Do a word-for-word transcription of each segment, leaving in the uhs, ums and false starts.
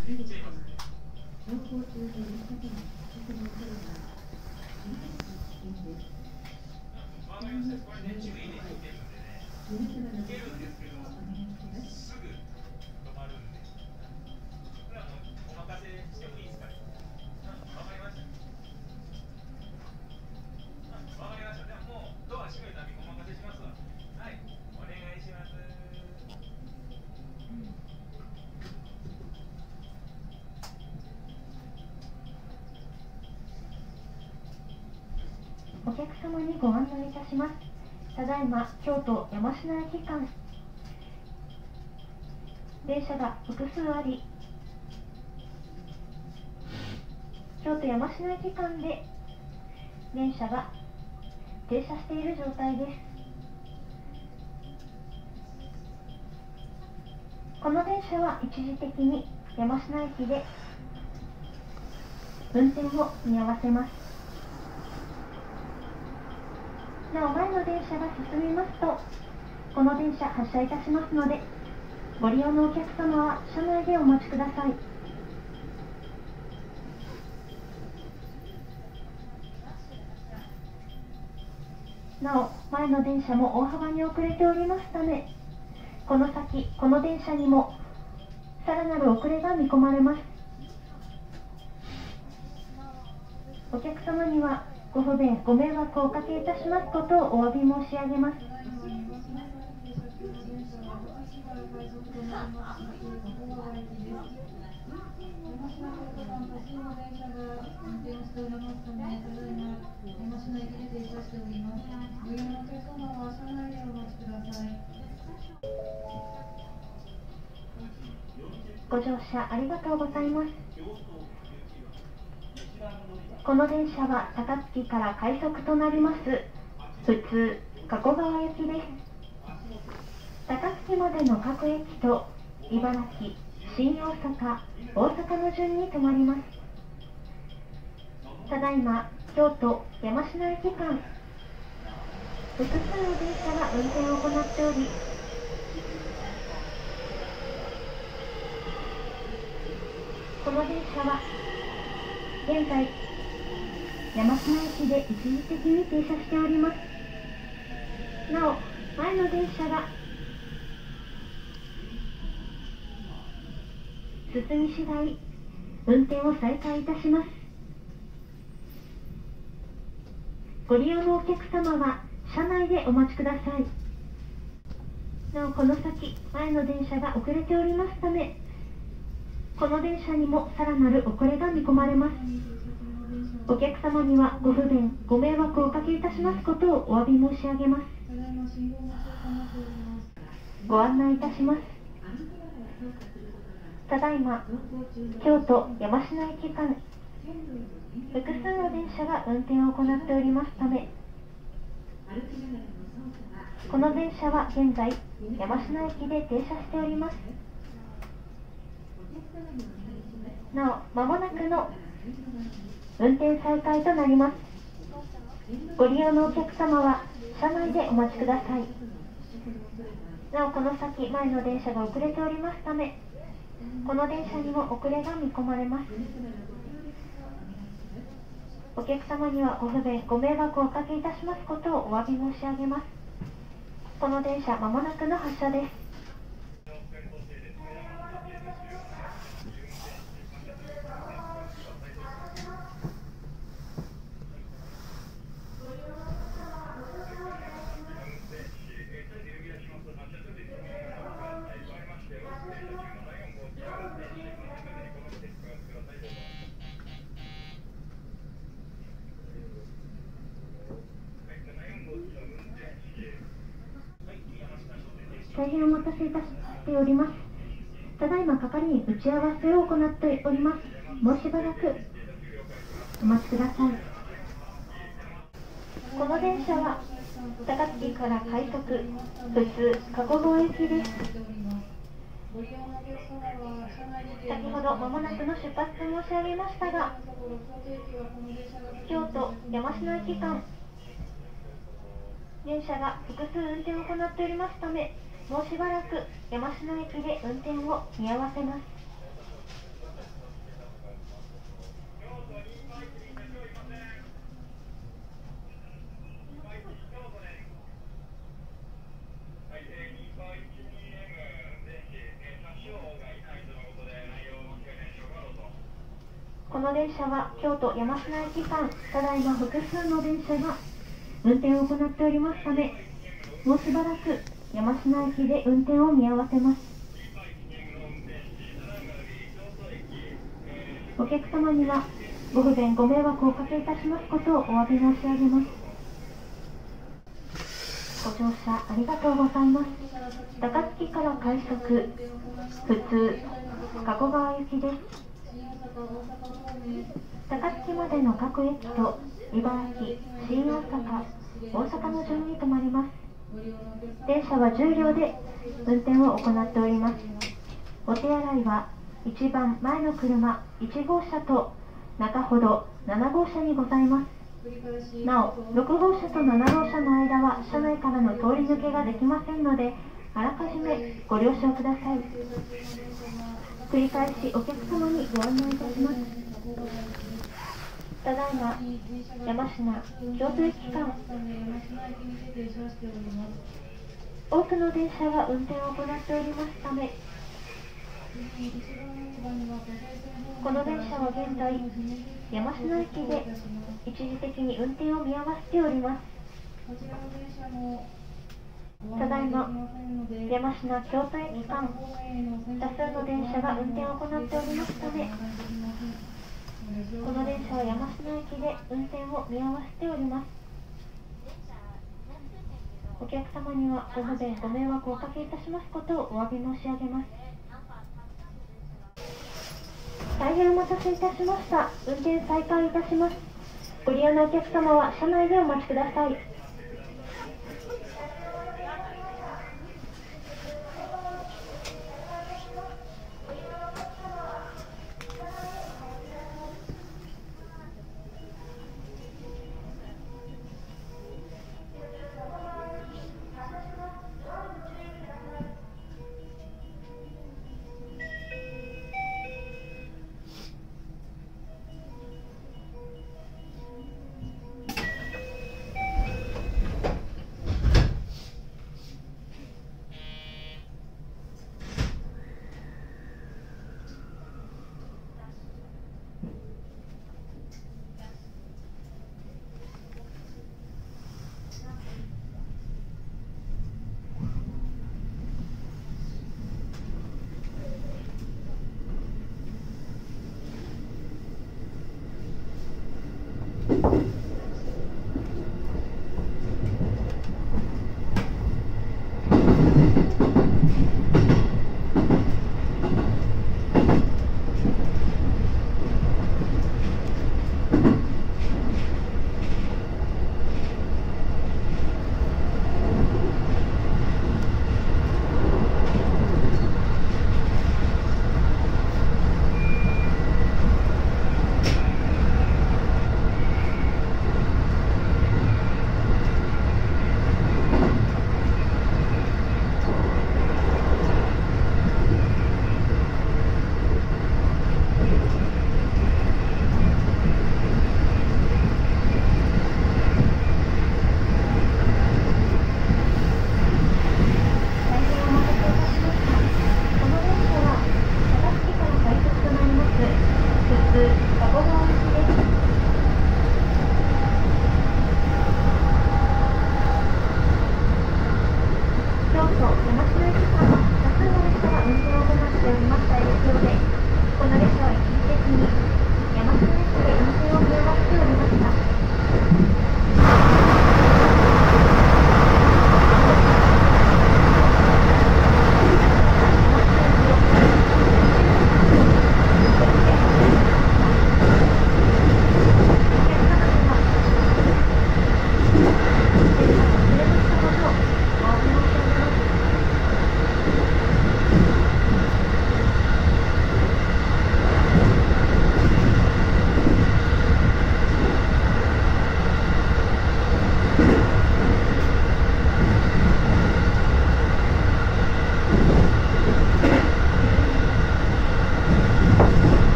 お客様にご案内いたします。ただいま京都山科駅間、電車が複数あり、京都山科駅間で電車が停車している状態です。この電車は一時的に山科駅で運転を見合わせます。なお、前の電車が進みますと、この電車発車いたしますので、ご利用のお客様は車内でお待ちください。なお、前の電車も大幅に遅れておりますため、この先、この電車にもさらなる遅れが見込まれます。お客様にはご不便、ご迷惑をおかけいたしますことをお詫び申し上げます。ご乗車ありがとうございます。この電車は高槻から快速となります普通加古川行きです。高槻までの各駅と茨城、新大阪、大阪の順に停まります。ただいま京都山科駅間、複数の電車が運転を行っており、この電車は現在山科駅で一時的に停車しております。なお、前の電車が進み次第運転を再開いたします。ご利用のお客様は車内でお待ちください。なお、この先前の電車が遅れておりますため、この電車にもさらなる遅れが見込まれます。お客様にはご不便、ご迷惑をおかけいたしますことをお詫び申し上げます。ご案内いたします。ただいま京都山科駅間、複数の電車が運転を行っておりますため、この電車は現在山科駅で停車しております。なお、間もなくの運転再開となります。ご利用のお客様は車内でお待ちください。なお、この先前の電車が遅れておりますため、この電車にも遅れが見込まれます。お客様にはご不便、ご迷惑をおかけいたしますことをお詫び申し上げます。この電車、まもなくの発車です。大変お待たせいたしております。ただいま係員打ち合わせを行っております。もうしばらくお待ちください。この電車は高槻から快速普通加古川行きです。先ほど間もなくの出発と申し上げましたが、京都山科駅間、電車が複数運転を行っておりますため、もうしばらく山科駅で運転を見合わせます。 の電車は京都山科駅間、ただいま複数の電車が運転を行っておりますため、もうしばらく山科駅で運転を見合わせます。お客様にはご不便ご迷惑をおかけいたしますことをお詫び申し上げます。ご乗車ありがとうございます。高槻から快速普通加古川行きです。高槻までの各駅と茨城、新大阪、大阪の順に停まります。電車はじゅう両で運転を行っております。お手洗いはいちばん前の車いち号車と中ほどなな号車にございます。なお、ろく号車となな号車の間は車内からの通り抜けができませんので、あらかじめご了承ください。繰り返しお客様にご案内いたします。ただいま山科京都駅間、多くの電車が運転を行っておりますため、この電車は現在山科駅で一時的に運転を見合わせております。ただいま山科京都駅間、多数の電車が運転を行っておりますため、この電車は山科駅で運転を見合わせております。お客様にはご不便ご迷惑をおかけいたしますことをお詫び申し上げます。大変お待たせいたしました。運転再開いたします。ご利用のお客様は車内でお待ちください。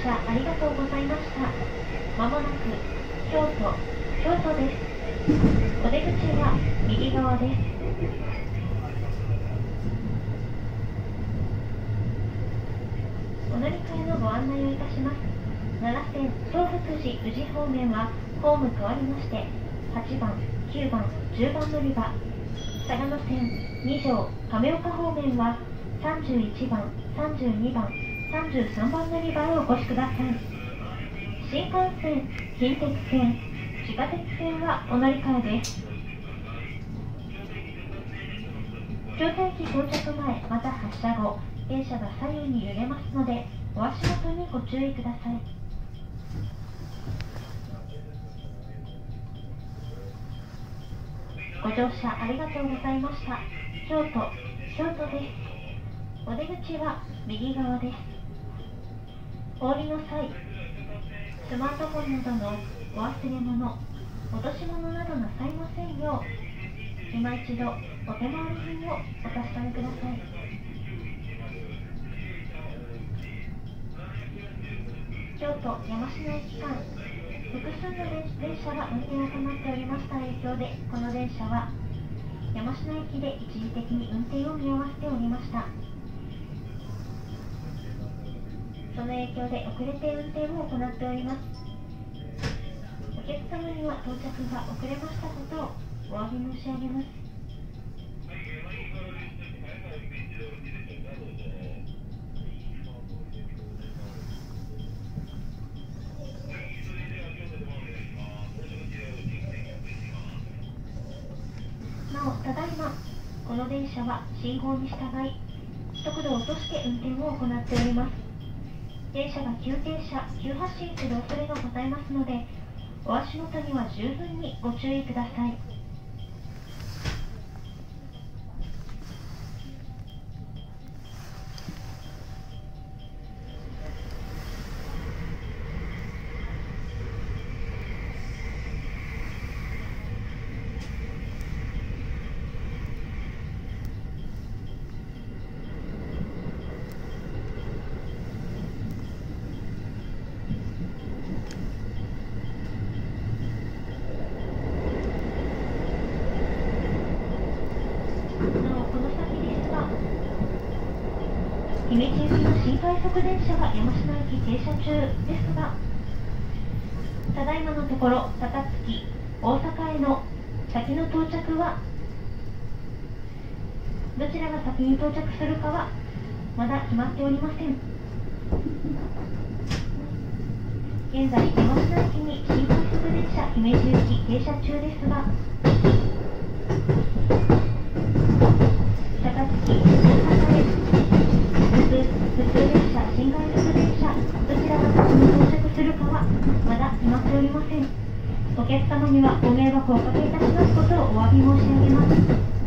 車ありがとうございました。まもなく京都、京都です。お出口は右側です。お乗り換えのご案内をいたします。奈良線東福寺宇治方面はホーム変わりまして、はちばん、きゅうばん、じゅうばん乗り場。嵯峨野線に条亀岡方面はさんじゅういちばん、さんじゅうにばん、さんじゅうさんばん乗り場へお越しください。新幹線、近鉄線、地下鉄線はお乗り換えです。京都駅到着前また発車後、電車が左右に揺れますので、お足元にご注意ください。ご乗車ありがとうございました。京都、京都です。お出口は右側です。お降りの際、スマートフォンなどのお忘れ物、落とし物などなさいませんよう、今一度お手回り品をお確かめください。京都山科駅間、複数の電車が運転を行っておりました影響で、この電車は山科駅で一時的に運転を見合わせておりました。その影響で遅れて運転を行っております。お客様には到着が遅れましたことをお詫び申し上げます。なお、ただいまこの電車は信号に従い速度を落として運転を行っております。電車が急停車、急発進する恐れがございますので、お足元には十分にご注意ください。姫路行きの新快速電車が山科駅停車中ですが、ただいまのところ高槻、大阪への先の到着は、どちらが先に到着するかはまだ決まっておりません。現在山科駅に新快速電車姫路行き停車中ですが、高槻、大阪へ普通列車、新快速電車、どちらが先に到着するかはまだ決まっておりません。お客様にはご迷惑をおかけいたしますことをお詫び申し上げます。